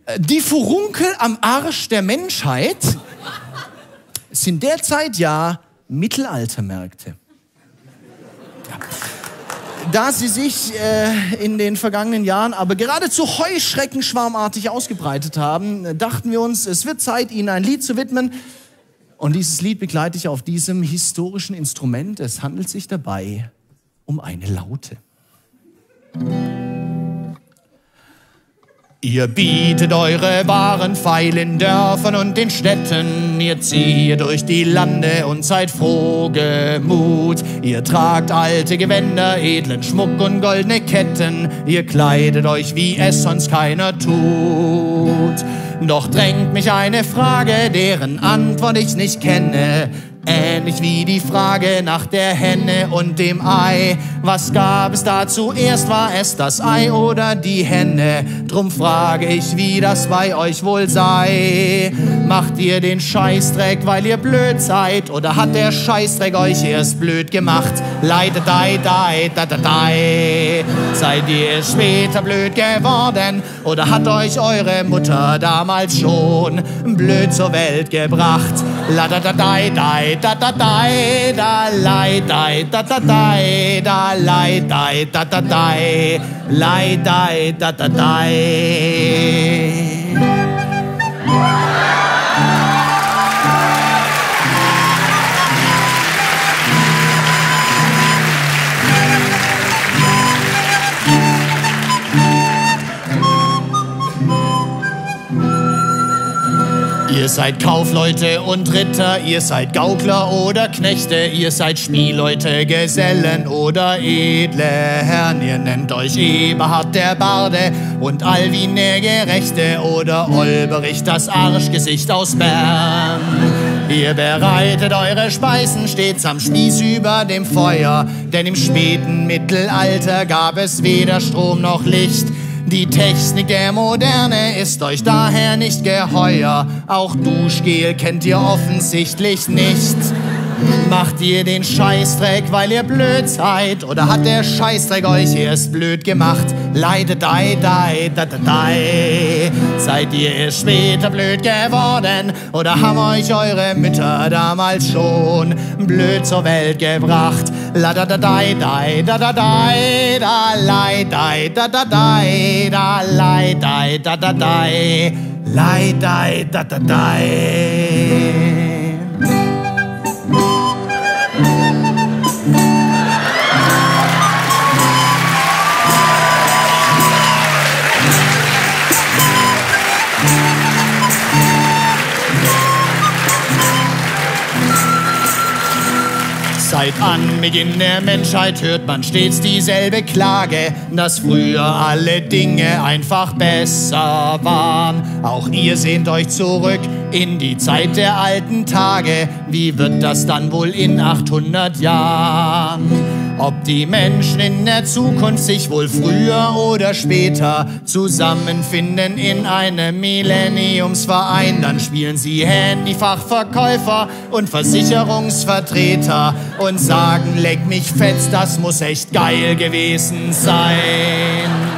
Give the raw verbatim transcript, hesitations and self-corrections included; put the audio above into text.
Die Furunkel am Arsch der Menschheit sind derzeit ja Mittelaltermärkte. Ja. Da sie sich äh, in den vergangenen Jahren aber geradezu heuschreckenschwarmartig ausgebreitet haben, dachten wir uns, es wird Zeit, ihnen ein Lied zu widmen. Und dieses Lied begleite ich auf diesem historischen Instrument. Es handelt sich dabei um eine Laute. Ihr bietet eure Waren feil in Dörfern und in Städten. Ihr zieht durch die Lande und seid frohgemut. Ihr tragt alte Gewänder, edlen Schmuck und goldene Ketten. Ihr kleidet euch, wie es sonst keiner tut. Doch drängt mich eine Frage, deren Antwort ich nicht kenne. Ähnlich wie die Frage nach der Henne und dem Ei. Was gab es da zuerst? War es das Ei oder die Henne? Drum frage ich, wie das bei euch wohl sei. Macht ihr den Scheißdreck, weil ihr blöd seid? Oder hat der Scheißdreck euch erst blöd gemacht? Leide, dei, dei, da, da, dei. Seid ihr später blöd geworden? Oder hat euch eure Mutter damals schon blöd zur Welt gebracht? La, da, da, dei, dei. Da da dai, da lei dai, da da dai, da lei dai, da da dai, lei dai, da da dai. Ihr seid Kaufleute und Ritter, ihr seid Gaukler oder Knechte, ihr seid Spielleute, Gesellen oder edle Herren. Ihr nennt euch Eberhard der Barde und Alwin der Gerechte oder Olberich das Arschgesicht aus Bern. Ihr bereitet eure Speisen stets am Spieß über dem Feuer, denn im späten Mittelalter gab es weder Strom noch Licht. Die Technik der Moderne ist euch daher nicht geheuer. Auch Duschgel kennt ihr offensichtlich nicht. Macht ihr den Scheißdreck, weil ihr blöd seid? Oder hat der Scheißdreck euch erst blöd gemacht? Leide, dei, dei, da, da, dei. Seid ihr erst später blöd geworden? Oder haben euch eure Mütter damals schon blöd zur Welt gebracht? La, da, da, dei, dei, da, da, dei, da, lei, dei, da, da, dei, da, lei, dei, da, da, dei, lei, dei, da, da, dei. Seit Anbeginn der Menschheit hört man stets dieselbe Klage, dass früher alle Dinge einfach besser waren. Auch ihr sehnt euch zurück in die Zeit der alten Tage. Wie wird das dann wohl in achthundert Jahren? Ob die Menschen in der Zukunft sich wohl früher oder später zusammenfinden in einem Millenniumsverein, dann spielen sie Handyfachverkäufer und Versicherungsvertreter und sagen, leck mich fetz, das muss echt geil gewesen sein.